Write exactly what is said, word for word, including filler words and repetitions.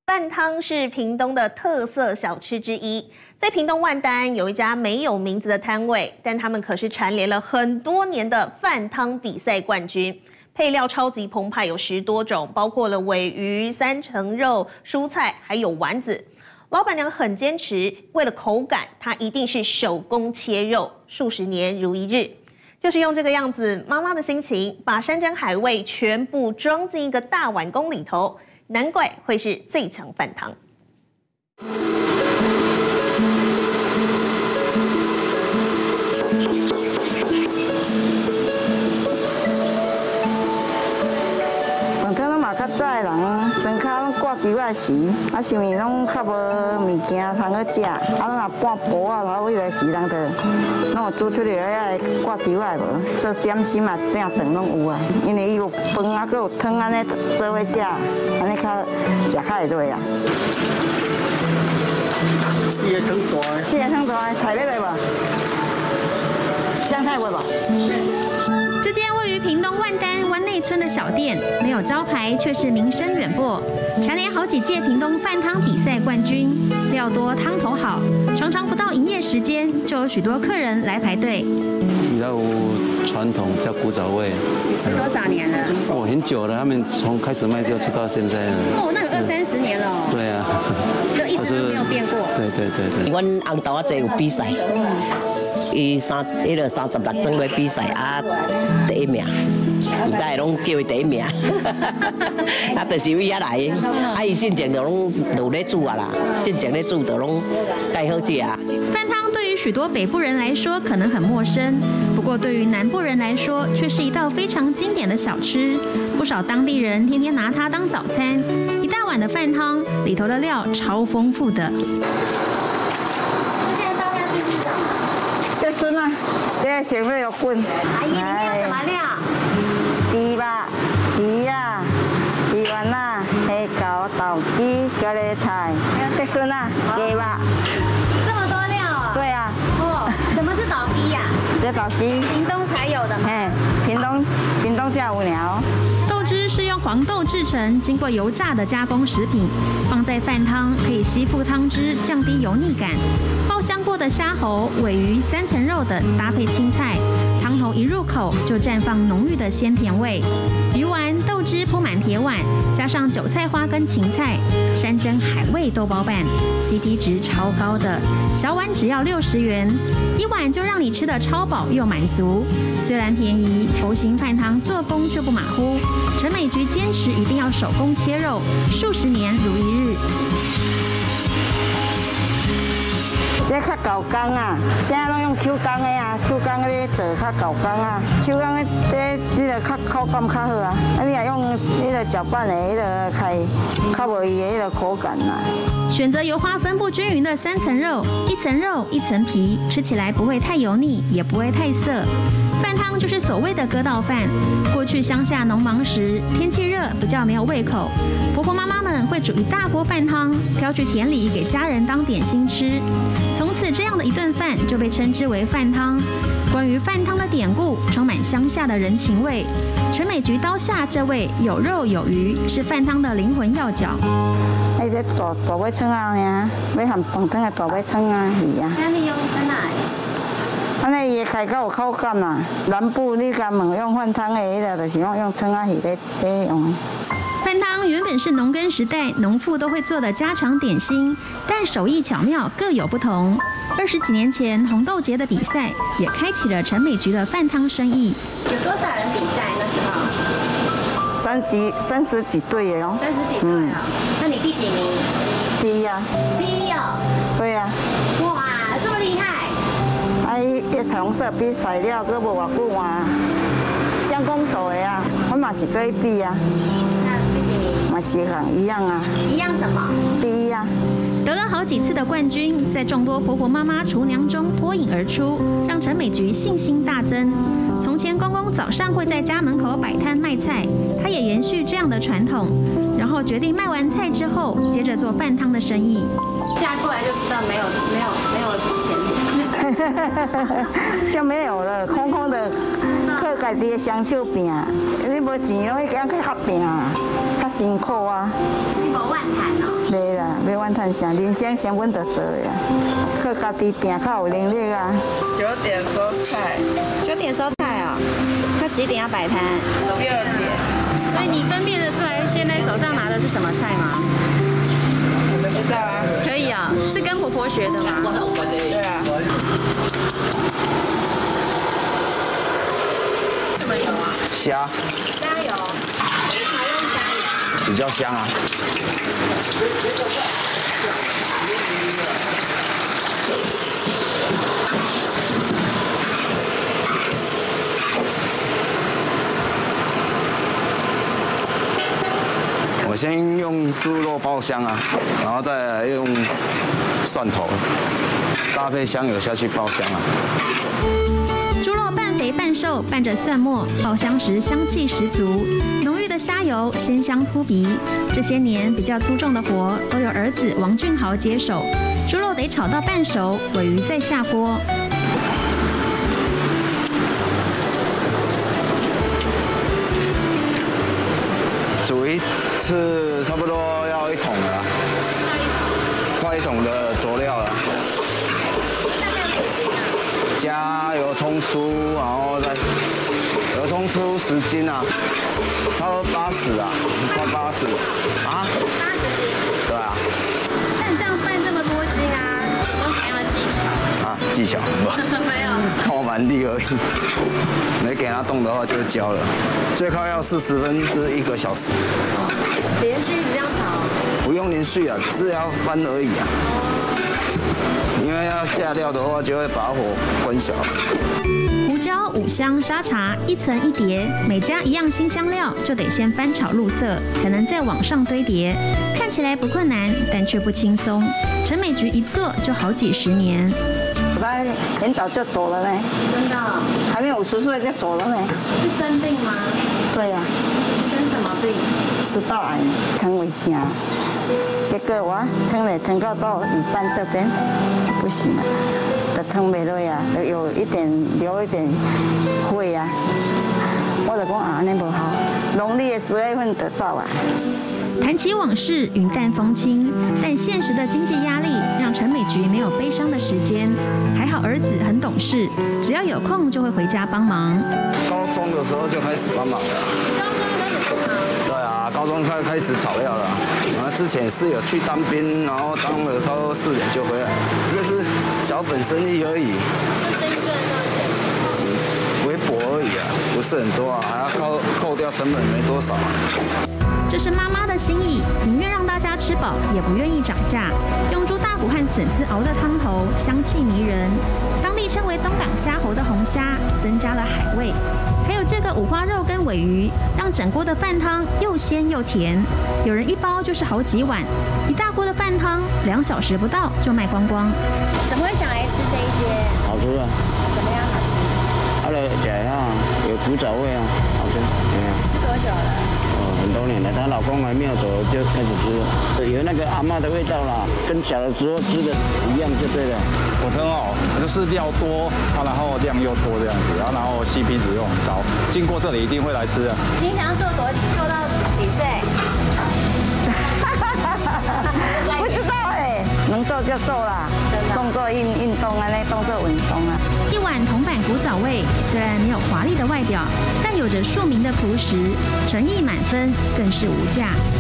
饭汤是屏东的特色小吃之一，在屏东万丹有一家没有名字的摊位，但他们可是蝉联了很多年的饭汤比赛冠军。配料超级澎湃，有十多种，包括了鲔鱼、三层肉、蔬菜，还有丸子。老板娘很坚持，为了口感，她一定是手工切肉，数十年如一日。就是用这个样子，妈妈的心情，把山珍海味全部装进一个大碗公里头。 难怪会是最强饭汤。 饭汤拢嘛较早的人，庄脚拢挂猪仔时，啊，是咪拢较无物件通去食，啊，拢啊半晡啊，头迄个时人着拢有煮出来遐个挂猪仔无，做点心嘛正饭拢有啊，因为伊有饭啊，佮有汤安尼做伙食。 安尼较食较会落啊！四个汤大的，四个汤大的，菜要来无？香菜有无？ 这间位于屏东万丹湾内村的小店，没有招牌，却是名声远播，蝉联好几届屏东饭汤比赛冠军。料多汤头好，常常不到营业时间，就有许多客人来排队。 比较传统，比较古早味。 你吃多少年了？ 哦，很久了，他们从开始卖就吃到现在了。 哦，那有二三十年了。 对啊， 就一直都没有变过。 对对对对。 阮翁豆仔有比赛，伊三迄个三十六种来比赛啊，第一名，大家拢叫伊第一名。啊，就是伊遐来，啊，伊进前就拢有咧煮啊啦，进前咧煮就拢介好食啊。 饭汤对于许多北部人来说可能很陌生，不过对于南部人来说却是一道非常经典的小吃。不少当地人天天拿它当早餐，一大碗的饭汤里头的料超丰富的。 现在倒下去是什么？ 这孙啊，这先要有滚。 阿姨，里面有什么料？ 猪肉、鱼啊、鱼丸啊、黑膏、豆鸡、高丽菜，这孙啊，鸡肉。 这么多料啊！ 对啊。 哦，什么是倒鸡呀？ 这豆鸡， 屏东才有的吗？ 嘿，屏东屏东才有鸟。 豆汁是用黄豆制成，经过油炸的加工食品，放在饭汤可以吸附汤汁，降低油腻感。爆香过的虾喉、鲔鱼、三层肉等搭配青菜，汤头一入口就绽放浓郁的鲜甜味。鱼丸、豆汁铺满铁碗，加上韭菜花跟芹菜，山珍海味都包办 ，C P 值超高的。小碗只要六十元，一碗就让你吃得超饱又满足。虽然便宜，佛心饭汤做工却不马虎。陈美菊坚持一定要手工切肉，数十年如一日。 这较高工啊，现在拢用手工的啊，手工咧做较高工啊，手工的这这个较口感较好啊。啊，你若用那个搅拌的，迄个开较无伊的迄个口感啦。 选择油花分布均匀的三层肉，一层肉一层皮，吃起来不会太油腻，也不会太涩。饭汤就是所谓的割稻饭。过去乡下农忙时，天气热，比较没有胃口，婆婆妈妈们会煮一大锅饭汤，飘去田里给家人当点心吃。从此，这样的一顿饭就被称之为饭汤。关于饭汤的典故，充满乡下的人情味。陈美菊刀下这味有肉有鱼，是饭汤的灵魂要角。 哎，这大大尾葱啊呀，要含饭汤的大尾葱啊鱼啊。 虾米用蒸来？ 安尼伊开较有口感啦。南部你甲问用饭汤的迄个，就是用用葱啊鱼咧咧用。 饭汤原本是农耕时代农妇都会做的家常点心，但手艺巧妙各有不同。二十几年前，红豆节的比赛也开启了陈美菊的饭汤生意。 有多少人比赛那时候？ 三几三十几队的哦。 三十几队啊？那你第几名？ 第一啊。 第一哦。 对啊。 哇，这么厉害！ 啊，伊迄彩虹色比赛了，佫无偌久啊。乡公所的啊，我嘛是可以比啊。 那第几名？ 嘛是讲一样啊。 一样什么？ 第一啊。 得了好几次的冠军，在众多婆婆妈妈厨娘中脱颖而出，让陈美菊信心大增。从前公公早上会在家门口摆摊卖菜，她也延续这样的传统，然后决定卖完菜之后，接着做饭汤的生意。 嫁过来就知道没有没有没有钱。 就没有了，空空的，靠家己的双手拼，你无钱哦，迄样去较拼，较辛苦啊。 无万谈哦。 对管趁啥，人生先稳得做呀，靠家己拼较有能力啊。 九点收菜， 九点收菜哦，那几点要摆摊？ 六点。 所以你分辨得出来现在手上拿的是什么菜吗？ 我不知道啊。 可以啊、哦，是跟婆婆学的吗？ 对啊。 什么油啊？ 虾。 虾油，采用虾油。 比较香啊。我先用猪肉爆香啊，然后再来用蒜头搭配香油下去爆香啊。 猪肉半肥半瘦，拌着蒜末，爆香时香气十足，浓郁的虾油鲜香扑鼻。这些年比较粗重的活都由儿子王俊豪接手，猪肉得炒到半熟，尾鱼再下锅。 煮一次差不多要一桶了，快一桶的佐料了。加油葱酥，然后再油葱酥十斤啊，差不多八十啊，快八十啊。 八十斤。 对啊。 那你这样拌这么多斤啊，有什么样的技巧？ 啊，技巧没有。 靠蛮力而已。没给它动的话就焦了，最快要四十分至一个小时。 连续一直这样炒？ 不用连续啊，只是要翻而已啊。因为要下料的话，就会把火关小。 胡椒、五香、沙茶一层一叠，每加一样新香料，就得先翻炒入色，才能再往上堆叠。看起来不困难，但却不轻松。陈美菊一做就好几十年。 他很早就走了呢， 真的、哦？ 还没五十岁就走了呢。 是生病吗？ 对呀、啊。 生什么病？ 食道癌，肠胃镜。结果我撑了撑到到一半这边就不行了，就撑不落呀，有一点流一点血呀。我就讲啊，那不好，农历的十月份就走啊。 谈起往事，云淡风轻，但现实的经济压力让陈美菊没有悲伤的时间。还好儿子很懂事，只要有空就会回家帮忙。 高中的时候就开始帮忙了。 高中开始帮忙？ 对啊，高中开开始炒料了。然后之前是有去当兵，然后当了差不多四年就回来，这是小本生意而已。 这生意赚多少钱？ 微薄而已啊，不是很多啊，还要扣扣掉成本没多少啊。 这是妈妈的心意，宁愿让大家吃饱，也不愿意涨价。用猪大骨和笋丝熬的汤头，香气迷人。当地称为东港虾猴的红虾，增加了海味。还有这个五花肉跟尾鱼，让整锅的饭汤又鲜又甜。有人一包就是好几碗，一大锅的饭汤，两小时不到就卖光光。 怎么会想来吃这一间？ 好吃啊！ 怎么样好吃？ 它的假啊，有古早味啊，好吃。对啊。 吃多久了？ 很多年了，她老公还没有走就开始吃，有那个阿嬷的味道啦，跟小的时候吃的一样就对了。 我很好，就是料多，啊，然后量又多这样子，然后然后 C P 值又很高，经过这里一定会来吃的。 你想要做多做到几岁？ 不知道哎，能做就做啦，动作运运动啊，那动作运动啊。 一碗铜板古早味，虽然没有华丽的外表，但有着庶民的朴实，诚意满分，更是无价。